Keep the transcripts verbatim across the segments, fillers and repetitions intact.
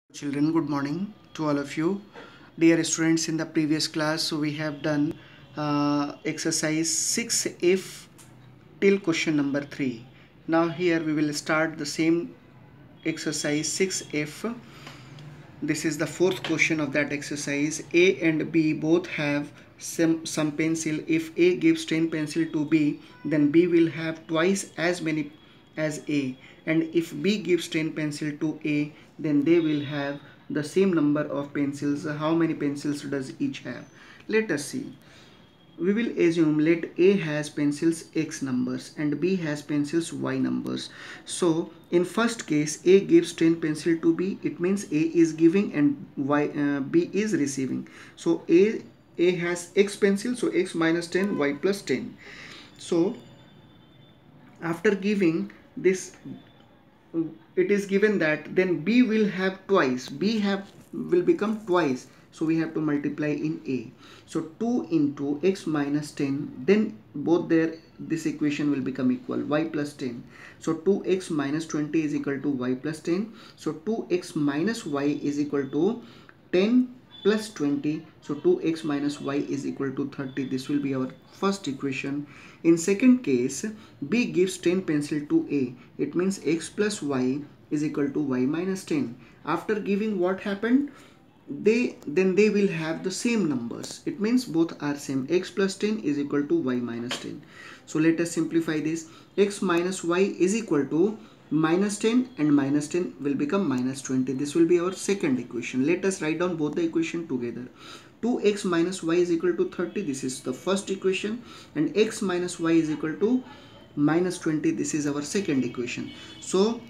Children, good morning to all of you. Dear students, in the previous class, so we have done uh, exercise six if till question number three. Now here we will start the same exercise six if. This is the fourth question of that exercise. A and B both have some, some pencil. If A gives ten pencil to B, then B will have twice as many as A. And if B gives ten pencil to A, then they will have the same number of pencils. How many pencils does each have? Let us see. We will assume let A has pencils X numbers and B has pencils Y numbers. So in first case A gives ten pencil to B. It means A is giving and Y uh, B is receiving. So A A has X pencil, so X minus ten, Y plus ten. So after giving this, it is given that then B will have twice. B have will become twice. So we have to multiply in A. So two into X minus ten, then both their this equation will become equal, Y plus ten. So two X minus twenty is equal to Y plus ten. So two X minus Y is equal to ten plus twenty. So two X minus Y is equal to thirty. This will be our first equation. In second case, B gives ten pencil to A. It means X plus Y is equal to Y minus ten. After giving, what happened? They then they will have the same numbers. It means both are same. X plus ten is equal to Y minus ten. So let us simplify this. X minus Y is equal to minus ten and minus ten will become minus twenty. This will be our second equation. Let us write down both the equation together. two X minus Y is equal to thirty. This is the first equation, and X minus Y is equal to minus twenty. This is our second equation. So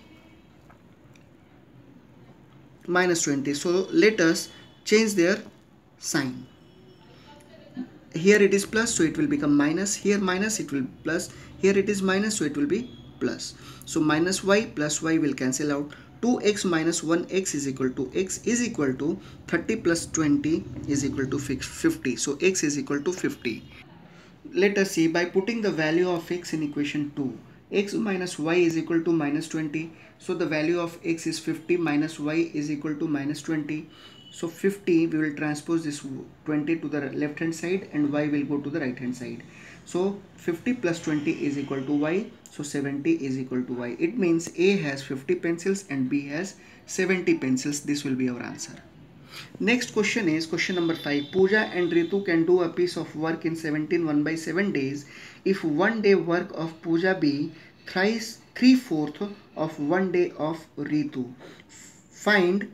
minus twenty. So let us change their sign. Here it is plus, so it will become minus. Here minus, it will plus. Here it is minus, so it will be plus. So minus Y plus Y will cancel out. two X minus one X is equal to X is equal to thirty plus twenty is equal to fifty. So X is equal to fifty. Let us see, by putting the value of X in equation two, X minus Y is equal to minus twenty. So the value of X is fifty minus Y is equal to minus twenty. So fifty, we will transpose this twenty to the left hand side and Y will go to the right hand side. So fifty plus twenty is equal to Y. So seventy is equal to Y. It means A has fifty pencils and B has seventy pencils. This will be our answer. Next question is question number five. Pooja and Ritu can do a piece of work in seventeen one by seven days if one day work of Pooja be thrice three fourth of one day of Ritu. Find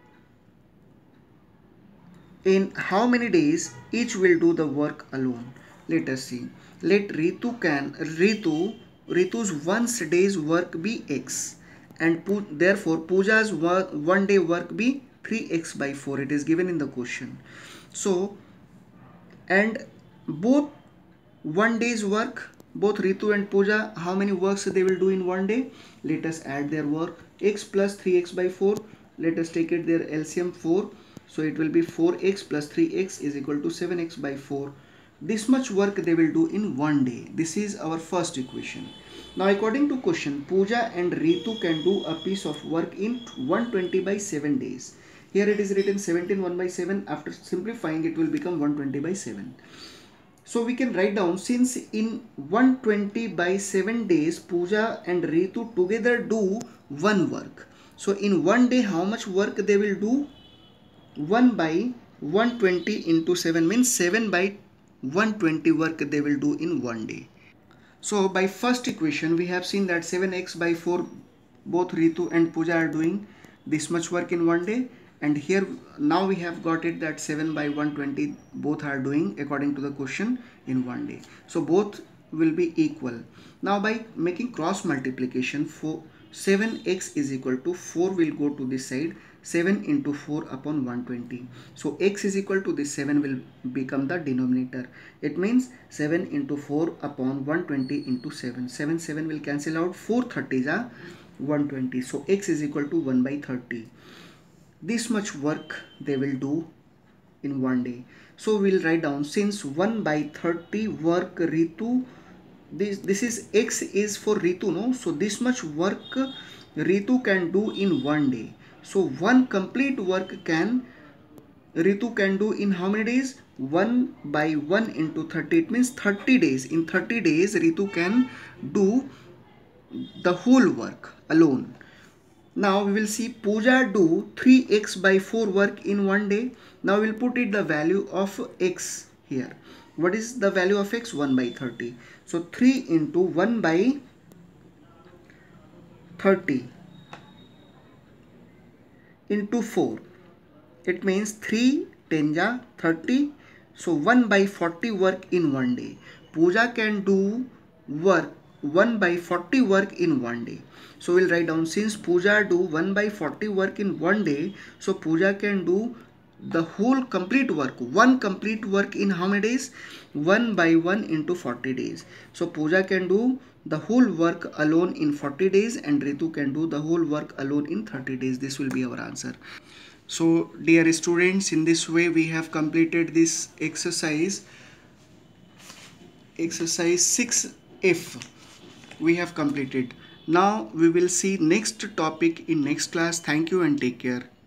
in how many days each will do the work alone. Let us see. Let Ritu can Ritu Ritu's once day's work be X, and therefore Pooja's one day work be three x by four. It is given in the question. So, and both one day's work, both Ritu and Pooja, how many works they will do in one day? Let us add their work. X plus three x by four. Let us take it their L C M four. So it will be four x plus three x is equal to seven x by four. This much work they will do in one day. This is our first equation. Now according to question, Pooja and Ritu can do a piece of work in one hundred twenty by seven days. Here it is written seventeen one by seven. After simplifying, it will become one hundred twenty by seven. So we can write down, since in one hundred twenty by seven days Pooja and Ritu together do one work. So in one day how much work they will do? one by one hundred twenty into seven means seven by one hundred twenty work they will do in one day. So by first equation we have seen that seven x by four, both Ritu and Pooja are doing this much work in one day, and here now we have got it that seven by one hundred twenty both are doing according to the question in one day. So both will be equal. Now by making cross multiplication, for seven x is equal to four will go to this side, seven into four upon one hundred twenty. So x is equal to this seven will become the denominator. It means seven into four upon one hundred twenty into seven. seven, seven will cancel out. four thirties are one hundred twenty. So x is equal to one by thirty. This much work they will do in one day. So we'll write down, since one by thirty work Ritu, this, this is x is for Ritu, no? So this much work Ritu can do in one day. So one complete work can Ritu can do in how many days? one by one into thirty. It means thirty days. In thirty days, Ritu can do the whole work alone. Now we will see Pooja do three x by four work in one day. Now we will put it the value of x here. What is the value of x? one by thirty. So three into one by thirty into four. It means three ten ja thirty. So one by forty work in one day. Pooja can do work one by forty work in one day. So we'll write down, since Pooja do one by forty work in one day, so Pooja can do the whole complete work, one complete work in how many days? one by one into forty days. So Pooja can do the whole work alone in forty days and Ritu can do the whole work alone in thirty days. This will be our answer. So dear students, in this way we have completed this exercise, exercise six F we have completed. Now we will see next topic in next class. Thank you and take care.